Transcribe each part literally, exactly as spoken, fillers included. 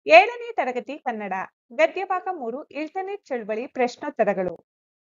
ಏಳನೇ ತರಗತಿ ಕನ್ನಡ ಗದ್ಯಭಾಗ ಮೂರು ಇಂಟರ್ನೆಟ್ ಚಳವಳಿ ಪ್ರಶ್ನೋತ್ತರಗಳು.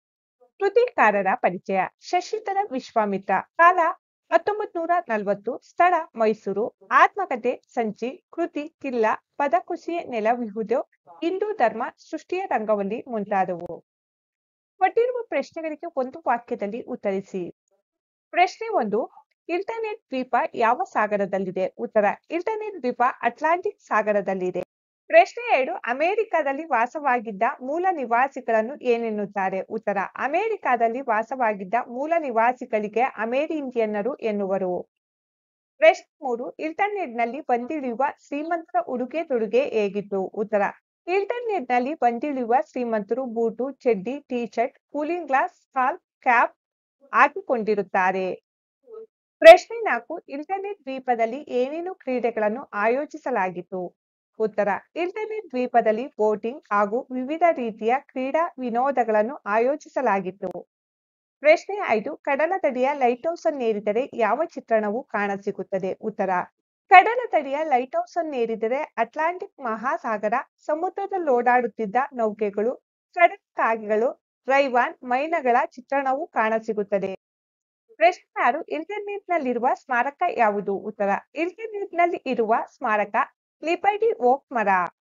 ಕೃತಿಕಾರರ ಪರಿಚಯ. ಶಶಿಧರ ವಿಶ್ವಾಮಿತ್ರ. ಕಾಲ ಹತ್ತೊಂಬತ್ತು ನೂರ ನಲವತ್ತು. ಸ್ಥಳ ಮೈಸೂರು. ಆತ್ಮಕಥೆ ಸಂಚಿ. ಕೃತಿ ಕಿಲ್ಲ. ಪದಕುಸಿಯೇ ನೆಲವಿಹುದು. ಹಿಂದೂ ಧರ್ಮ ಸೃಷ್ಟಿಯ ರಂಗವಲ್ಲಿ ಮುಂತಾದವು. ಕೊಟ್ಟಿರುವ ಪ್ರಶ್ನೆಗಳಿಗೆ ಒಂದು ವಾಕ್ಯದಲ್ಲಿ ಉತ್ತರಿಸಿ. ಪ್ರಶ್ನೆ ಒಂದು, ಇಂಟರ್ನೆಟ್ ದ್ವೀಪ ಯಾವ ಸಾಗರದಲ್ಲಿದೆ? ಉತ್ತರ, ಇಂಟರ್ನೆಟ್ ದ್ವೀಪ ಅಟ್ಲಾಂಟಿಕ್ ಸಾಗರದಲ್ಲಿದೆ. ಪ್ರಶ್ನೆ ಎರಡು, ಅಮೆರಿಕದಲ್ಲಿ ವಾಸವಾಗಿದ್ದ ಮೂಲ ನಿವಾಸಿಗಳನ್ನು ಏನೆನ್ನುತ್ತಾರೆ? ಉತ್ತರ, ಅಮೆರಿಕದಲ್ಲಿ ವಾಸವಾಗಿದ್ದ ಮೂಲ ನಿವಾಸಿಗಳಿಗೆ ಅಮೆರಿಂಡಿಯನ್ನರು ಎನ್ನುವರು. ಪ್ರಶ್ನೆ ಮೂರು, ಇಂಟರ್ನೆಟ್ನಲ್ಲಿ ಬಂದಿಳಿಯುವ ಶ್ರೀಮಂತರ ಉಡುಗೆ ತೊಡುಗೆ ಹೇಗಿತ್ತು? ಉತ್ತರ, ಇಂಟರ್ನೆಟ್ನಲ್ಲಿ ಬಂದಿಳಿಯುವ ಶ್ರೀಮಂತರು ಬೂಟು, ಚಡ್ಡಿ, T shirt, cooling glass, scarf, cap ಹಾಕಿಕೊಂಡಿರುತ್ತಾರೆ. ಪ್ರಶ್ನೆ ನಾಲ್ಕು, ಇಂಟರ್ನೆಟ್ ದ್ವೀಪದಲ್ಲಿ ಏನೇನು ಕ್ರೀಡೆಗಳನ್ನು ಆಯೋಜಿಸಲಾಗಿತ್ತು? ಉತ್ತರ, ಇಂಟರ್ನೆಟ್ ದ್ವೀಪದಲ್ಲಿ ಬೋಟಿಂಗ್ ಹಾಗೂ ವಿವಿಧ ರೀತಿಯ ಕ್ರೀಡಾ ವಿನೋದಗಳನ್ನು ಆಯೋಜಿಸಲಾಗಿತ್ತು. ಪ್ರಶ್ನೆ ಐದು, ಕಡಲ ತಡಿಯ ಲೈಟ್ ಹೌಸ್ ಅನ್ನೇರಿದರೆ ಯಾವ ಚಿತ್ರಣವು ಕಾಣಸಿಗುತ್ತದೆ? ಉತ್ತರ, ಕಡಲ ತಡಿಯ ಲೈಟ್ ಹೌಸ್ ಅನ್ನೇರಿದರೆ ಅಟ್ಲಾಂಟಿಕ್ ಮಹಾಸಾಗರ, ಸಮುದ್ರದಲ್ಲೋಡಾಡುತ್ತಿದ್ದ ನೌಕೆಗಳು, ಕಡಲ ಕಾಗೆಗಳು, ರೈವಾನ್ ಮೈನಗಳ ಚಿತ್ರಣವು ಕಾಣಸಿಗುತ್ತದೆ. ಪ್ರಶ್ನೆ ಆರು, ಇಂಟರ್ನೆಟ್ನಲ್ಲಿರುವ ಸ್ಮಾರಕ ಯಾವುದು? ಉತ್ತರ, ಇಂಟರ್ನೆಟ್ನಲ್ಲಿ ಇರುವ ಸ್ಮಾರಕ ಲಿಬರ್ಟಿ ಓಕ್ ಮರ.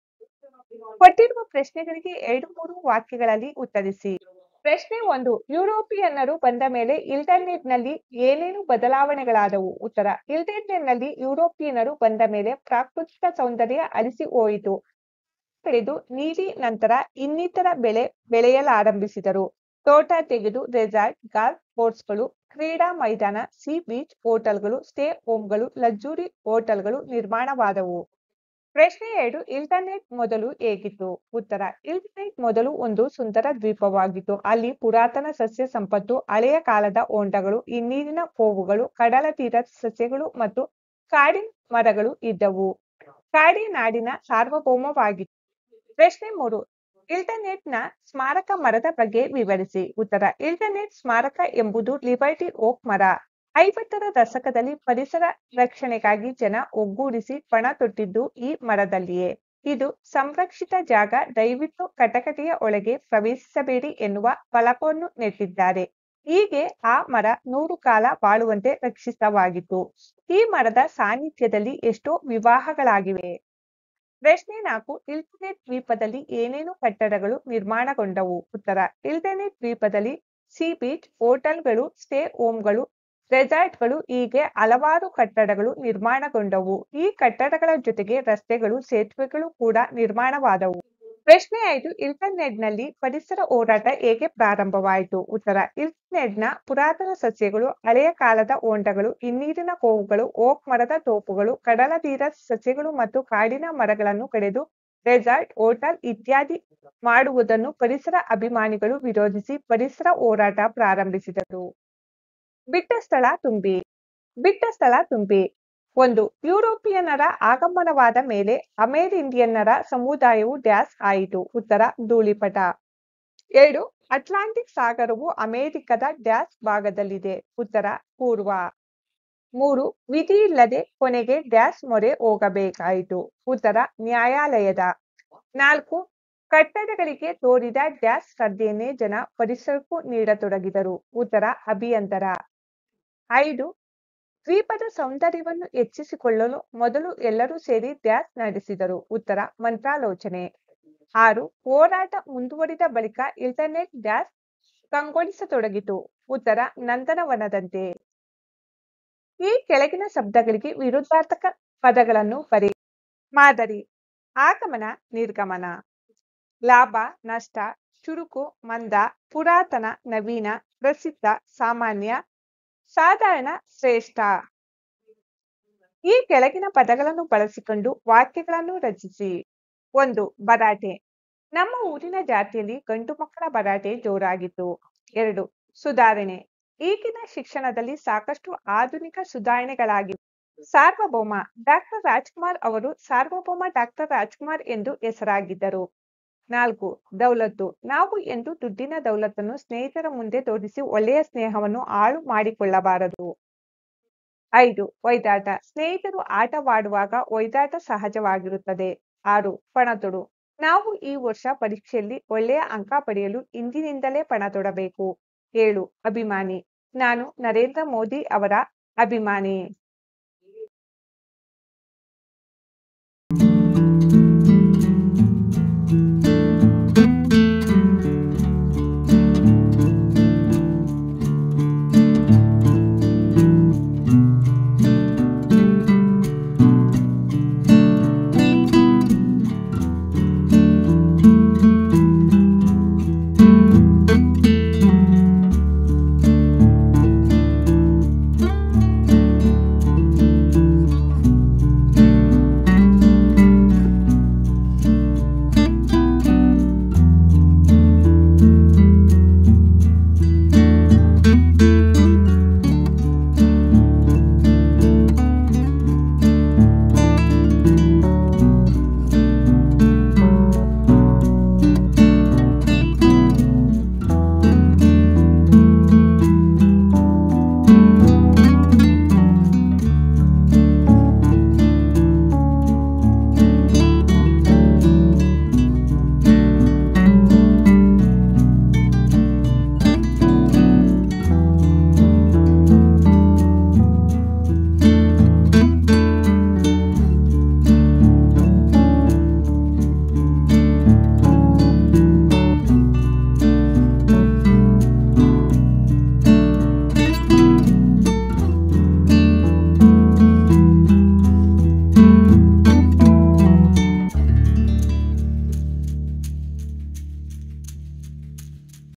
ಕೊಟ್ಟಿರುವ ಪ್ರಶ್ನೆಗಳಿಗೆ ಎರಡು ಮೂರು ವಾಕ್ಯಗಳಲ್ಲಿ ಉತ್ತರಿಸಿ. ಪ್ರಶ್ನೆ ಒಂದು, ಯುರೋಪಿಯನ್ನರು ಬಂದ ಮೇಲೆ ಇಂಟರ್ನೆಟ್ನಲ್ಲಿ ಏನೇನು ಬದಲಾವಣೆಗಳಾದವು? ಉತ್ತರ, ಇಂಟರ್ನೆಟ್ನಲ್ಲಿ ಯುರೋಪಿಯನ್ನರು ಬಂದ ಮೇಲೆ ಪ್ರಾಕೃತಿಕ ಸೌಂದರ್ಯ ಅಳಿಸಿ ಹೋಯಿತು. ಬೆಳೆದು ನೀಡಿ ನಂತರ ಇನ್ನಿತರ ಬೆಳೆ ಬೆಳೆಯಲಾರಂಭಿಸಿದರು. ತೋಟ ತೆಗೆದು ರೆಸಾರ್ಟ್, ಗಾಲ್ಫ್ ಕೋರ್ಸ್ಗಳು, ಕ್ರೀಡಾ ಮೈದಾನ, ಸೀ ಬೀಚ್ ಹೋಟೆಲ್ಗಳು, ಸ್ಟೇ ಹೋಮ್ಗಳು, ಲಕ್ಸುರಿ ಹೋಟೆಲ್ಗಳು ನಿರ್ಮಾಣವಾದವು. ಪ್ರಶ್ನೆ ಎರಡು, ಇಂಟರ್ನೆಟ್ ಮೊದಲು ಹೇಗಿತ್ತು? ಉತ್ತರ, ಇಂಟರ್ನೆಟ್ ಮೊದಲು ಒಂದು ಸುಂದರ ದ್ವೀಪವಾಗಿತ್ತು. ಅಲ್ಲಿ ಪುರಾತನ ಸಸ್ಯ ಸಂಪತ್ತು, ಹಳೆಯ ಕಾಲದ ಹೊಂಡಗಳು, ಹಿನ್ನೀರಿನ ಕೋವುಗಳು, ಕಡಲ ತೀರದ ಸಸ್ಯಗಳು ಮತ್ತು ಕಾಡಿನ ಮರಗಳು ಇದ್ದವು. ಕಾಡಿ ನಾಡಿನ ಸಾರ್ವಭೌಮವಾಗಿತ್ತು. ಪ್ರಶ್ನೆ ಮೂರು, ಇಂಟರ್ನೆಟ್ನ ಸ್ಮಾರಕ ಮರದ ಬಗ್ಗೆ ವಿವರಿಸಿ. ಉತ್ತರ, ಇಂಟರ್ನೆಟ್ ಸ್ಮಾರಕ ಎಂಬುದು ಲಿಬರ್ಟಿ ಓಕ್ ಮರ. ಐವತ್ತರ ದಶಕದಲ್ಲಿ ಪರಿಸರ ರಕ್ಷಣೆಗಾಗಿ ಜನ ಒಗ್ಗೂಡಿಸಿ ಪಣ ತೊಟ್ಟಿದ್ದು ಈ ಮರದಲ್ಲಿಯೇ. ಇದು ಸಂರಕ್ಷಿತ ಜಾಗ, ದಯವಿಟ್ಟು ಕಟಕಟೆಯ ಒಳಗೆ ಪ್ರವೇಶಿಸಬೇಡಿ ಎನ್ನುವ ಫಲಕವನ್ನು ನೆಟ್ಟಿದ್ದಾರೆ. ಹೀಗೆ ಆ ಮರ ನೂರು ಕಾಲ ಬಾಳುವಂತೆ ರಕ್ಷಿತವಾಗಿತ್ತು. ಈ ಮರದ ಸಾನ್ನಿಧ್ಯದಲ್ಲಿ ಎಷ್ಟೋ ವಿವಾಹಗಳಾಗಿವೆ. ಪ್ರಶ್ನೆ ನಾಲ್ಕು, ಇಂಟರ್ನೆಟ್ ದ್ವೀಪದಲ್ಲಿ ಏನೇನು ಕಟ್ಟಡಗಳು ನಿರ್ಮಾಣಗೊಂಡವು? ಉತ್ತರ, ಇಂಟರ್ನೆಟ್ ದ್ವೀಪದಲ್ಲಿ ಸೀ ಬೀಚ್, ಹೋಟೆಲ್ಗಳು, ಸ್ಟೇ ಹೋಮ್ಗಳು, ರೆಸಾರ್ಟ್ಗಳು ಹೀಗೆ ಹಲವಾರು ಕಟ್ಟಡಗಳು ನಿರ್ಮಾಣಗೊಂಡವು. ಈ ಕಟ್ಟಡಗಳ ಜೊತೆಗೆ ರಸ್ತೆಗಳು, ಸೇತುವೆಗಳು ಕೂಡ ನಿರ್ಮಾಣವಾದವು. ಪ್ರಶ್ನೆ ಐದು, ಇಂಟರ್ನೆಟ್ನಲ್ಲಿ ಪರಿಸರ ಹೋರಾಟ ಹೇಗೆ ಪ್ರಾರಂಭವಾಯಿತು? ಉತ್ತರ, ಇಂಟರ್ನೆಟ್ನ ಪುರಾತನ ಸಸ್ಯಗಳು, ಹಳೆಯ ಕಾಲದ ಹೊಂಡಗಳು, ಹಿನ್ನೀರಿನ ಕೋವುಗಳು, ಓಕ್ ಮರದ ತೋಪುಗಳು, ಕಡಲ ತೀರದ ಸಸ್ಯಗಳು ಮತ್ತು ಕಾಡಿನ ಮರಗಳನ್ನು ಕಡಿದು ರೆಸಾರ್ಟ್, ಹೋಟೆಲ್ ಇತ್ಯಾದಿ ಮಾಡುವುದನ್ನು ಪರಿಸರ ಅಭಿಮಾನಿಗಳು ವಿರೋಧಿಸಿ ಪರಿಸರ ಹೋರಾಟ ಪ್ರಾರಂಭಿಸಿದರು. ಬಿಟ್ಟ ಸ್ಥಳ ತುಂಬಿ. ಬಿಟ್ಟ ಸ್ಥಳ ತುಂಬಿ. ಒಂದು, ಯುರೋಪಿಯನ್ನರ ಆಗಮನವಾದ ಮೇಲೆ ಅಮೆರಿಂಡಿಯನ್ನರ ಸಮುದಾಯವು ಡ್ಯಾಸ್ ಆಯಿತು. ಉತ್ತರ, ಧೂಳಿಪಟ. ಎರಡು, ಅಟ್ಲಾಂಟಿಕ್ ಸಾಗರವು ಅಮೆರಿಕದ ಡ್ಯಾಸ್ ಭಾಗದಲ್ಲಿದೆ. ಉತ್ತರ, ಪೂರ್ವ. ಮೂರು, ವಿಧಿ ಇಲ್ಲದೆ ಕೊನೆಗೆ ಡ್ಯಾಸ್ ಮೊರೆ ಹೋಗಬೇಕಾಯಿತು. ಉತ್ತರ, ನ್ಯಾಯಾಲಯದ. ನಾಲ್ಕು, ಕಟ್ಟಡಗಳಿಗೆ ತೋರಿದ ಡ್ಯಾಸ್ ಶ್ರದ್ಧೆಯನ್ನೇ ಜನ ಪರಿಸರಕ್ಕೂ ನೀಡತೊಡಗಿದರು. ಉತ್ತರ, ಅಭಿಯಂತರ. ಐದು, ದ್ವೀಪದ ಸೌಂದರ್ಯವನ್ನು ಹೆಚ್ಚಿಸಿಕೊಳ್ಳಲು ಮೊದಲು ಎಲ್ಲರೂ ಸೇರಿ ಡ್ಯಾಸ್ ನಡೆಸಿದರು. ಉತ್ತರ, ಮಂತ್ರಾಲೋಚನೆ. ಆರು, ಹೋರಾಟ ಮುಂದುವರಿದ ಬಳಿಕ ಇಂಟರ್ನೆಟ್ ಡ್ಯಾಸ್ ಕಂಗೊಳಿಸತೊಡಗಿತು. ಉತ್ತರ, ನಂದನವನದಂತೆ. ಈ ಕೆಳಗಿನ ಶಬ್ದಗಳಿಗೆ ವಿರುದ್ಧಾರ್ಥಕ ಪದಗಳನ್ನು ಬರೆ. ಮಾದರಿ: ಆಗಮನ, ನಿರ್ಗಮನ. ಲಾಭ, ನಷ್ಟ, ಚುರುಕು, ಮಂದ, ಪುರಾತನ, ನವೀನ, ಪ್ರಸಿದ್ಧ, ಸಾಮಾನ್ಯ, ಸಾಧಾರಣ, ಶ್ರೇಷ್ಠ. ಈ ಕೆಳಗಿನ ಪದಗಳನ್ನು ಬಳಸಿಕೊಂಡು ವಾಕ್ಯಗಳನ್ನು ರಚಿಸಿ. ಒಂದು, ಭರಾಟೆ. ನಮ್ಮ ಊರಿನ ಜಾತಿಯಲ್ಲಿ ಗಂಡು ಮಕ್ಕಳ ಭರಾಟೆ ಜೋರಾಗಿತ್ತು. ಎರಡು, ಸುಧಾರಣೆ. ಈಗಿನ ಶಿಕ್ಷಣದಲ್ಲಿ ಸಾಕಷ್ಟು ಆಧುನಿಕ ಸುಧಾರಣೆಗಳಾಗಿವೆ. ಸಾರ್ವಭೌಮ. ಡಾಕ್ಟರ್ ರಾಜ್ಕುಮಾರ್ ಅವರು ಸಾರ್ವಭೌಮ ಡಾಕ್ಟರ್ ರಾಜ್ಕುಮಾರ್ ಎಂದು ಹೆಸರಾಗಿದ್ದರು. ನಾಲ್ಕು, ದೌಲತ್ತು. ನಾವು ಎಂದು ದುಡ್ಡಿನ ದೌಲತ್ತನ್ನು ಸ್ನೇಹಿತರ ಮುಂದೆ ತೋರಿಸಿ ಒಳ್ಳೆಯ ಸ್ನೇಹವನ್ನು ಹಾಳು ಮಾಡಿಕೊಳ್ಳಬಾರದು. ಐದು, ಒಯ್ದಾಟ. ಸ್ನೇಹಿತರು ಆಟವಾಡುವಾಗ ಒಯ್ದಾಟ ಸಹಜವಾಗಿರುತ್ತದೆ. ಆರು ಪಣತೊಡು. ನಾವು ಈ ವರ್ಷ ಪರೀಕ್ಷೆಯಲ್ಲಿ ಒಳ್ಳೆಯ ಅಂಕ ಪಡೆಯಲು ಇಂದಿನಿಂದಲೇ ಪಣ ತೊಡಬೇಕು. ಏಳು ಅಭಿಮಾನಿ. ನಾನು ನರೇಂದ್ರ ಮೋದಿ ಅವರ ಅಭಿಮಾನಿ.